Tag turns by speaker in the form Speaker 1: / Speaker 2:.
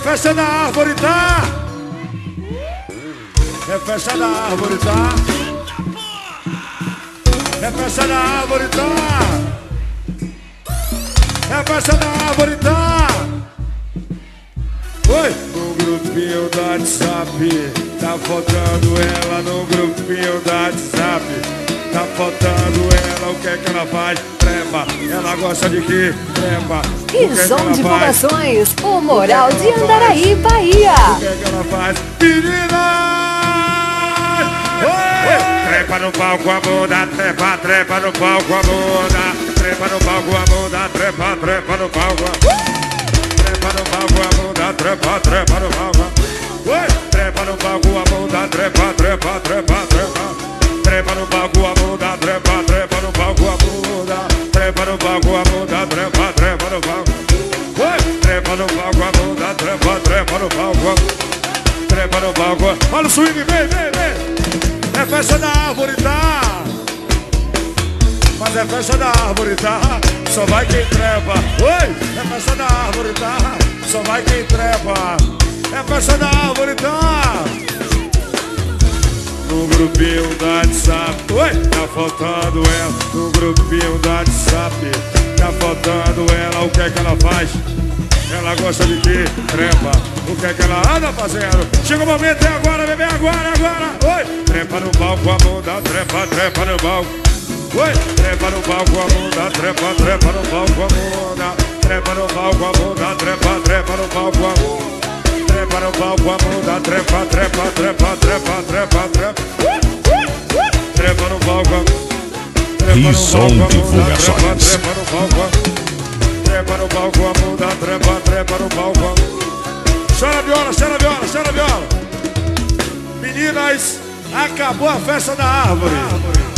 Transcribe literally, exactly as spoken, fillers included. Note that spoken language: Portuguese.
Speaker 1: festa da árvore, tá? É festa da árvore, tá? É festa da árvore, tá? É festa da árvore, tá? Oi! No grupinho do WhatsApp, tá faltando ela no grupinho do WhatsApp. Tá faltando ela, o que é que ela faz? Trepa, ela gosta de quê? Trepa.
Speaker 2: Rison Divulgações, o Moral de Andaraí, Bahia.
Speaker 1: O que é que ela faz? Meninas! Oi! Trepa no palco a bunda, trepa, trepa no palco a bunda. Trepa no palco a bunda, trepa, trepa no palco. Trepa no palco a bunda, trepa, trepa no palco. Oi! Trepa no palco a bunda, trepa, trepa, trepa, trepa. Trepa no palco a bunda, trepa, trepa no palco a bunda. Trepa no palco a bunda, trepa, trepa no palco. Oi! Trepa no palco a bunda, trepa, trepa no palco. Trepa no palco. Olha o swing, vem, vem, vem. É festa da árvore, tá? Mas é festa da árvore, tá? Só vai quem trepa. Oi! É festa da árvore, tá? Só vai quem trepa. É festa da árvore, tá? No grupinho do WhatsApp, oi, tá faltando ela. No grupinho do WhatsApp, tá faltando ela. O que é que ela faz? Ela gosta de quê? Trepa. O que é que ela anda fazendo? Chega o momento, é agora, bebê, agora, agora. Oi, trepa no palco, a bunda, trepa, trepa no palco. Oi, trepa no palco, a bunda, trepa, trepa no palco, a bunda. Trepa no palco, a bunda, trepa, trepa no palco, a bunda. Trepa no palco, a bunda, trepa, trepa, trepa, trepa, trepa, trepa. Trepa no palco,
Speaker 3: Rison Divulgações.
Speaker 1: trepa no palco. Trepa no palco, a bunda, trepa, trepa no palco. Chora viola, chora viola, chora viola. Meninas, acabou a festa da árvore.